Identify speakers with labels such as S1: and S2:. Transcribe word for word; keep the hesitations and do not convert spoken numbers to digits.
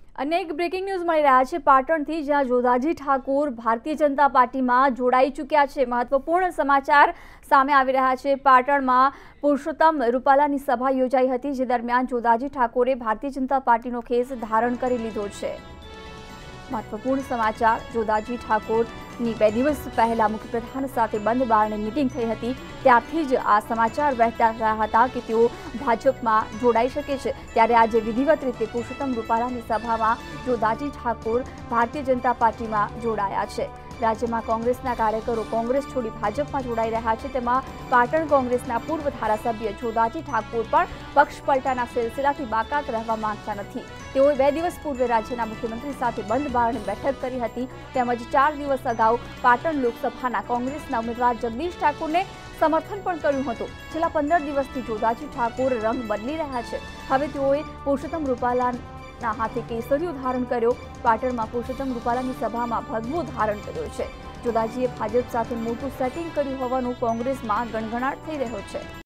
S1: अनेक breaking news मળી રહ્યા છે પાટણથી, જ્યાં જોધાજી ઠાકોર ભારતીય જનતા પાર્ટીમાં જોડાઈ ચૂક્યા છે। મહત્વપૂર્ણ સમાચાર સામે આવી રહ્યા છે। પાટણમાં પુરુષોત્તમ રૂપાલાની સભા યોજાઈ હતી, જે દરમિયાન જોધાજી ઠાકોરે ભારતીય જનતા પાર્ટીનો ખેસ ધારણ કરી લીધો છે। મહત્વપૂર્ણ સમાચાર, જોધાજી ઠાકોરની બે દિવસ પહેલા મુખ્યપ્રધાન સાથે બંધ બારણે મીટિંગ થઈ હતી, ત્યારથી જ આ સમાચાર વહેતા રહ્યા હતા કે તેઓ ભાજપમાં જોડાઈ શકે છે। ત્યારે આજે વિધિવત રીતે પુરુષોત્તમ રૂપાલાની સભામાં જોધાજી ઠાકોર ભારતીય જનતા પાર્ટીમાં જોડાયા છે। રાજ્યમાં કોંગ્રેસના કાર્યકરો કોંગ્રેસ છોડી ભાજપમાં જોડાઈ રહ્યા છે। તેમાં પાટણ કોંગ્રેસના પૂર્વ ધારાસભ્ય જોધાજી ઠાકોર પણ પક્ષ પલટાના સિલસિલાથી બાકાત રહેવા માંગતા નથી। તેઓએ બે દિવસ પૂર્વે રાજ્યના મુખ્યમંત્રી સાથે બંધ બારણે બેઠક કરી હતી। તેમજ ચાર દિવસ અગાઉ પાટણ લોકસભાના કોંગ્રેસના ઉમેદવાર જગદીશ ઠાકોરને સમર્થન પણ કર્યું હતું। છેલ્લા પંદર દિવસથી જોધાજી ઠાકોર રંગ બદલી રહ્યા છે। હવે તેઓએ પુરુષોત્તમ રૂપાલા ના હાથે કેસરીઓ ધારણ કર્યો। પાટણમાં પુરુષોત્તમ રૂપાલાની સભામાં ભગવો ધારણ કર્યો છે। જોધાજીએ ભાજપ સાથે મોટું સેટિંગ કર્યું હોવાનું કોંગ્રેસમાં ગણગણાટ થઈ રહ્યો છે।